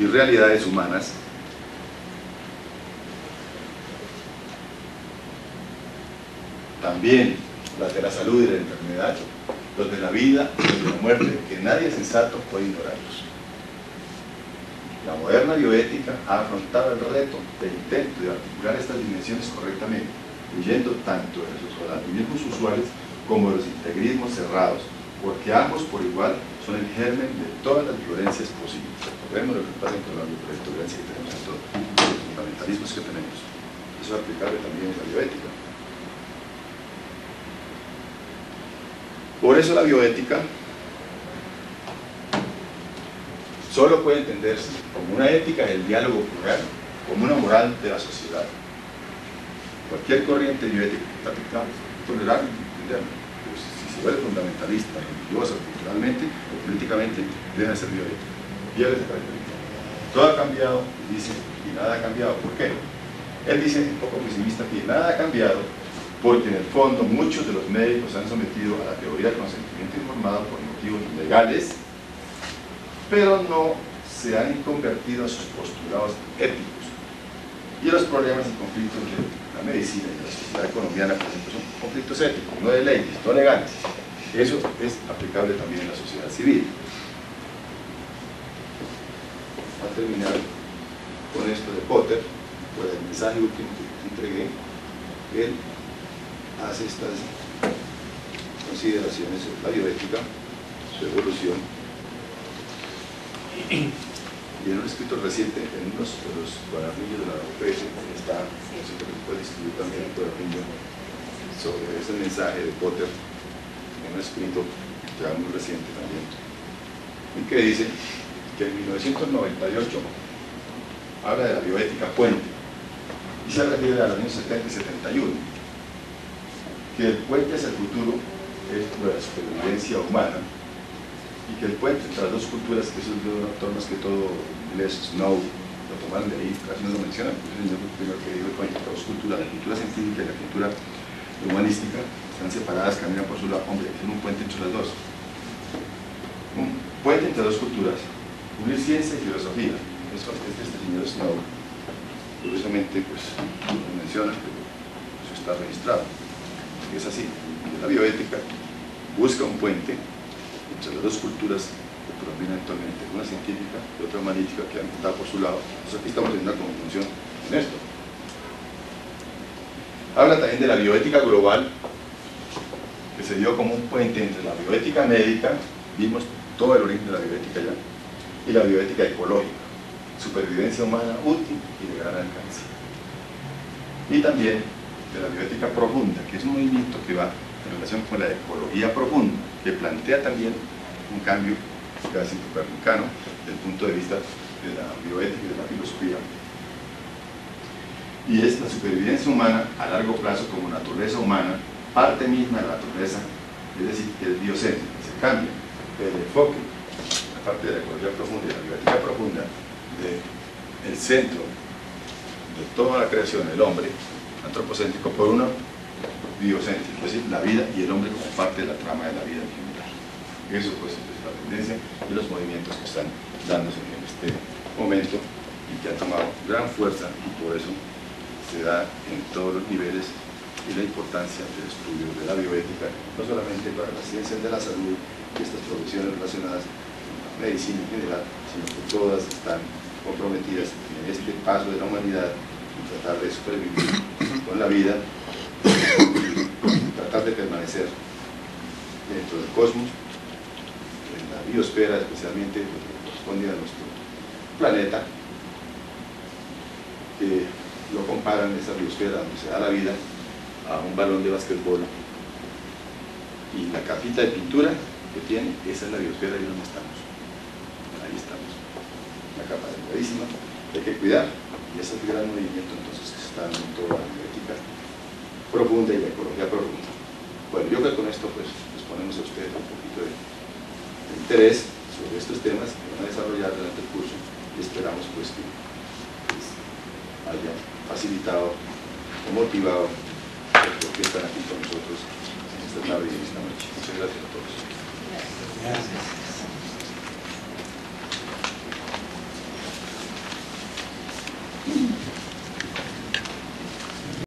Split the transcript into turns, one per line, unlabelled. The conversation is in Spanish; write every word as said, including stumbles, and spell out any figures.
y realidades humanas, también las de la salud y la enfermedad, los de la vida y los de la muerte, que nadie sensato puede ignorarlos. La moderna bioética ha afrontado el reto del intento de articular estas dimensiones correctamente, huyendo tanto de los relativismos usuales como de los integrismos cerrados, porque ambos por igual son el germen de todas las violencias posibles. Vemos lo que pasa con la violencia que tenemos en todos los fundamentalismos que tenemos. Eso es aplicable también en la bioética. Por eso la bioética solo puede entenderse como una ética del diálogo plural, como una moral de la sociedad. Cualquier corriente bioética que está aplicable, tolerable, entenderlo. Pues si se vuelve fundamentalista, religiosa, culturalmente o políticamente, deja de ser bioética. Pierde esa característica. Todo ha cambiado, dice, y nada ha cambiado. ¿Por qué? Él dice, un poco pesimista, que nada ha cambiado porque en el fondo muchos de los médicos se han sometido a la teoría del consentimiento informado por motivos legales, pero no se han convertido a sus postulados éticos. Y los problemas y conflictos de la medicina y de la sociedad colombiana, por ejemplo, son conflictos éticos, no de leyes, no legales. Eso es aplicable también en la sociedad civil. A terminar con esto de Potter, pues el mensaje último que te entregué, él hace estas consideraciones sobre la bioética, su evolución, y en un escrito reciente, en uno de los cuadernillos de la U P S, está, así que puede distribuir también el cuadernillo sobre ese mensaje de Potter, en un escrito ya muy reciente también, en que dice que en mil novecientos noventa y ocho habla de la bioética puente, y se refiere a los años setenta y setenta y uno, que el puente hacia el futuro es la supervivencia humana, y que el puente entre las dos culturas, que eso es de un autor más que todo inglés, Snow, lo tomaron de ahí, casi no lo mencionan, porque es el primero que dijo el puente entre las dos culturas, la cultura científica y la cultura humanística, están separadas, caminan por su lado. Hombre, es un puente entre las dos. Un puente entre dos culturas, unir ciencia y filosofía. Eso es de este señor Snow. Curiosamente, pues, lo menciona, pero eso está registrado. Es así. La bioética busca un puente entre las dos culturas que predominan actualmente, una científica y otra humanística que han estado por su lado. Entonces aquí estamos en una conjunción en esto. Habla también de la bioética global, que se dio como un puente entre la bioética médica, vimos todo el origen de la bioética ya, y la bioética ecológica, supervivencia humana útil y de gran alcance. Y también de la bioética profunda, que es un movimiento que va en relación con la ecología profunda, que plantea también un cambio casi copernicano desde el punto de vista de la bioética y de la filosofía. Y es la supervivencia humana a largo plazo como naturaleza humana, parte misma de la naturaleza, es decir, que es biocéntrica, se cambia el enfoque, la parte de la ecología profunda y la bioética profunda, del centro de toda la creación, el hombre, antropocéntrico, por uno biocéntrico, es decir, la vida y el hombre como parte de la trama de la vida en general. Eso pues es la tendencia y los movimientos que están dándose en este momento y que han tomado gran fuerza, y por eso se da en todos los niveles, y la importancia del estudio de la bioética, no solamente para las ciencias de la salud y estas profesiones relacionadas con la medicina en general, sino que todas están comprometidas en este paso de la humanidad y tratar de sobrevivir con la vida, tratar de permanecer dentro del cosmos, en la biosfera especialmente, lo que corresponde a nuestro planeta, que lo comparan, esa biosfera donde se da la vida, a un balón de básquetbol, y la capita de pintura que tiene, esa es la biosfera y donde estamos. Ahí estamos. Una capa delgadísima que hay que cuidar, y ese es el gran movimiento entonces que se está dando en toda la bioética profunda y la ecología profunda. Bueno, yo creo que con esto pues les ponemos a ustedes un poquito de, de interés sobre estos temas que van a desarrollar durante el curso, y esperamos pues que pues, haya facilitado o motivado por qué están aquí con nosotros en esta tarde y en esta noche. Muchas gracias a todos.
Gracias.